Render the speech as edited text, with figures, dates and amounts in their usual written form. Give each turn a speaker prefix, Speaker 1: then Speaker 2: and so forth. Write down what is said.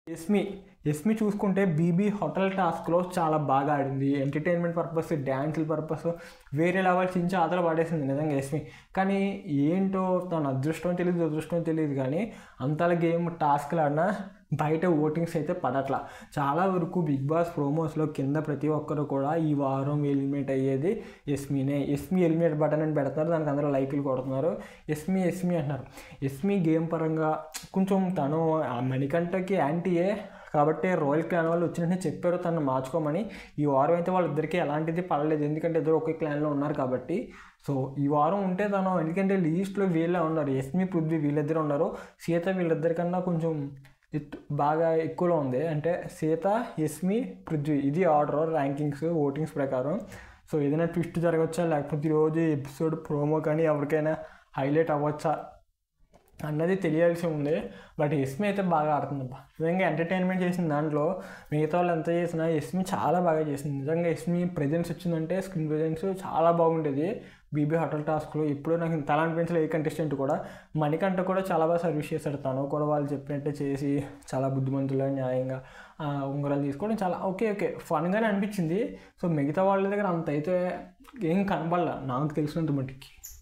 Speaker 1: ఎస్మి ఎస్మి చూసుకుంటే BB hotel టాస్క్లో చాలా బాగా ఆడింది. ఎంటర్టైన్మెంట్ పర్పస్, డ్యాన్సుల పర్పస్ వేరే లెవెల్ చించి ఆతలు పడేసింది నిజంగా ఎస్మి. కానీ ఏంటో తన అదృష్టం తెలియదు, దురదృష్టం తెలియదు, కానీ అంతలా గేమ్ టాస్క్లు ఆడినా బయట ఓటింగ్స్ అయితే పడట్లా. చాలా వరకు బిగ్ బాస్ ప్రోమోస్లో కింద ప్రతి ఒక్కరు కూడా ఈ వారం ఎలిమినేట్ అయ్యేది ఎస్మీనే, ఎస్మి ఎలిమినేట్ బటన్ అని పెడతారు, దానికి అందరూ లైకులు కొడుతున్నారు, ఎస్మి ఎస్మి అంటున్నారు. ఎస్మి గేమ్ పరంగా కొంచెం తను మణికంఠకి యాంటీయే కాబట్టి రాయల్ క్లాన్ వాళ్ళు వచ్చినట్టు చెప్పారు తను మార్చుకోమని. ఈ వారం అయితే వాళ్ళిద్దరికీ ఎలాంటిది పడలేదు, ఎందుకంటే ఇద్దరు ఒకే క్లాన్లో ఉన్నారు కాబట్టి. సో ఈ వారం ఉంటే తను, ఎందుకంటే లీస్ట్లో వీళ్ళే ఉన్నారు, ఎస్మి పృథ్వీ వీళ్ళిద్దరు ఉన్నారు. సీత వీళ్ళిద్దరికన్నా కొంచెం బాగా ఎక్కువలో ఉంది, అంటే సీత ఎస్మి పృథ్వీ ఇది ఆర్డర్ ర్యాంకింగ్స్ ఓటింగ్స్ ప్రకారం. సో ఏదైనా ట్విస్ట్ జరగవచ్చా, లేకపోతే ఈరోజు ఎపిసోడ్ ప్రోమో కానీ ఎవరికైనా హైలైట్ అవ్వచ్చా అన్నది తెలియాల్సి ఉంది. బట్ ఎస్మి అయితే బాగా ఆడుతుందబ్బా. నిజంగా ఎంటర్టైన్మెంట్ చేసిన దాంట్లో మిగతా వాళ్ళు ఎంత చేసినా ఎస్మి చాలా బాగా చేసింది. నిజంగా ఎస్మి ప్రెజెన్స్ వచ్చిందంటే స్క్రీన్ ప్రెజెన్స్ చాలా బాగుండేది బీబీ హోటల్ టాస్క్లో. ఇప్పుడు నాకు ఇంత అనిపించలేదు ఏ కంటెస్టెంట్ కూడా. మణికంఠ కూడా చాలా బాగా సర్వీస్ చేశాడు, తను కూడా వాళ్ళు చెప్పినట్టే చేసి చాలా బుద్ధిమంతులుగా న్యాయంగా ఉంగరాలు తీసుకోవడం చాలా ఓకే ఫన్గానే అనిపించింది. సో మిగతా వాళ్ళ దగ్గర అంత అయితే ఏం కనబడలే నాకు తెలిసినంత మట్టికి.